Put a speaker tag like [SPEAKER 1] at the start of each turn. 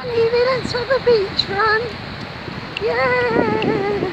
[SPEAKER 1] on Evie, let's have a beach run. Yay!